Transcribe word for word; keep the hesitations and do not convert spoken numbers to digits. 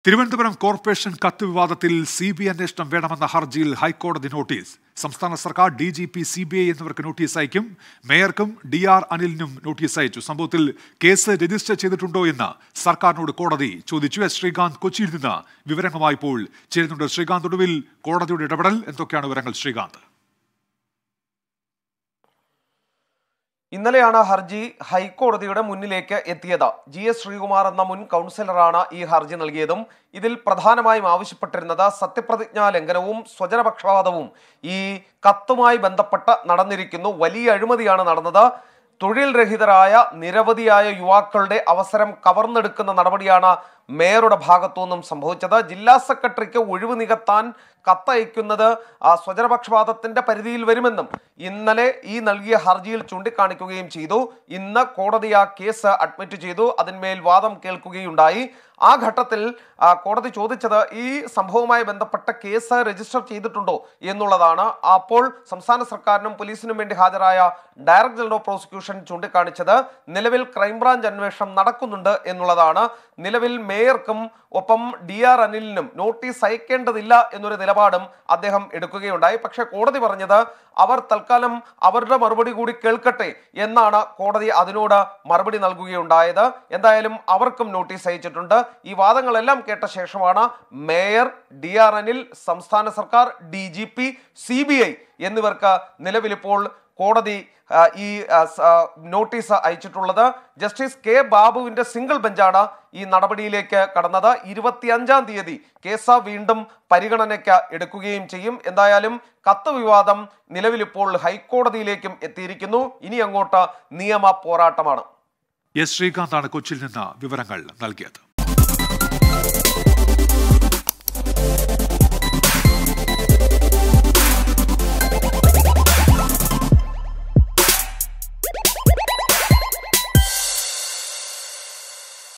Thiruvananthapuram corporation കത്ത് വിവാദത്തിൽ C B I അന്വേഷണം വേണമെന്ന ഹർജിയിൽ ഹൈക്കോടതി നോട്ടീസ്. സംസ്ഥാന സർക്കാർ, D G P, C B I എന്നിവർക്ക് നോട്ടീസ് അയക്കും. മേയർക്കും ഡി ആർ അനിലിനും നോട്ടീസ് അയച്ചു. സംഭവത്തിൽ കേസ് രജിസ്റ്റർ ചെയ്തിട്ടുണ്ടോ എന്ന് സർക്കാരിനോട് കോടതി ചോദിച്ചു. എസ് ശ്രീകാന്ത് കൊച്ചിയിൽ നിന്ന് വിവരങ്ങളുമായി ഇപ്പോൾ ചേരുന്നുണ്ട്. ശ്രീകാന്ത്, ഒടുവിൽ കോടതിയുടെ ഇടപെടൽ എന്തൊക്കെയാണ് വിവരങ്ങൾ? ശ്രീകാന്ത്. ഇന്നലെയാണ് ഹർജി ഹൈക്കോടതിയുടെ മുന്നിലേക്ക് എത്തിയത്. ജി എസ് ശ്രീകുമാർ എന്ന മുൻ കൗൺസിലറാണ് ഈ ഹർജി നൽകിയതും. ഇതിൽ പ്രധാനമായും ആവശ്യപ്പെട്ടിരുന്നത് സത്യപ്രതിജ്ഞാ ലംഘനവും സ്വജനപക്ഷപാതവും ഈ കത്തുമായി ബന്ധപ്പെട്ട് നടന്നിരിക്കുന്നു. വലിയ അഴിമതിയാണ് നടന്നത്. തൊഴിൽ രഹിതരായ നിരവധിയായ യുവാക്കളുടെ അവസരം കവർന്നെടുക്കുന്ന നടപടിയാണ് മേയറുടെ ഭാഗത്തു നിന്നും സംഭവിച്ചത്. ജില്ലാ സെക്രട്ടറിക്ക് ഒഴിവ് നികത്താൻ കത്തയക്കുന്നത് സ്വജനപക്ഷപാതത്തിന്റെ പരിധിയിൽ വരുമെന്നും ഇന്നലെ ഈ നൽകിയ ഹർജിയിൽ ചൂണ്ടിക്കാണിക്കുകയും ചെയ്തു. ഇന്ന് കോടതി ആ കേസ് അഡ്മിറ്റ് ചെയ്തു. അതിന്മേൽ വാദം കേൾക്കുകയുണ്ടായി. ആ ഘട്ടത്തിൽ കോടതി ചോദിച്ചത് ഈ സംഭവവുമായി ബന്ധപ്പെട്ട കേസ് രജിസ്റ്റർ ചെയ്തിട്ടുണ്ടോ എന്നുള്ളതാണ്. അപ്പോൾ സംസ്ഥാന സർക്കാരിനും പോലീസിനും വേണ്ടി ഹാജരായ ഡയറക്ടർ ജനറൽ ഓഫ് പ്രോസിക്യൂഷൻ ചൂണ്ടിക്കാണിച്ചത് നിലവിൽ ക്രൈംബ്രാഞ്ച് അന്വേഷണം നടക്കുന്നുണ്ട് എന്നുള്ളതാണ്. നിലവിൽ മേയർക്കും ഒപ്പം ഡി ആർ അനിലിനും നോട്ടീസ് അയക്കേണ്ടതില്ല എന്നൊരു നിലപാടും അദ്ദേഹം എടുക്കുകയുണ്ടായി. പക്ഷേ കോടതി പറഞ്ഞത് അവർ തൽക്കാലം അവരുടെ മറുപടി കൂടി കേൾക്കട്ടെ എന്നാണ് കോടതി അതിനോട് മറുപടി നൽകുകയുണ്ടായത്. എന്തായാലും അവർക്കും നോട്ടീസ് അയച്ചിട്ടുണ്ട്. ഈ വാദങ്ങളെല്ലാം കേട്ട ശേഷമാണ് മേയർ, ഡി ആർ അനിൽ, സംസ്ഥാന സർക്കാർ, D G P, C B I എന്നിവർക്ക് നിലവിലിപ്പോൾ കോടതി ഈ നോട്ടീസ് അയച്ചിട്ടുള്ളത്. ജസ്റ്റിസ് കെ ബാബുവിന്റെ സിംഗിൾ ബെഞ്ചാണ് ഈ നടപടിയിലേക്ക് കടന്നത്. ഇരുപത്തിയഞ്ചാം തീയതി കേസ് വീണ്ടും പരിഗണനയ്ക്ക് എടുക്കുകയും ചെയ്യും. എന്തായാലും കത്ത് വിവാദം നിലവിലിപ്പോൾ ഹൈക്കോടതിയിലേക്കും എത്തിയിരിക്കുന്നു. ഇനി അങ്ങോട്ട് നിയമ പോരാട്ടമാണ്. എസ് ശ്രീകാന്താണ് കൊച്ചിയിൽ നിന്ന് വിവരങ്ങൾ നൽകിയത്.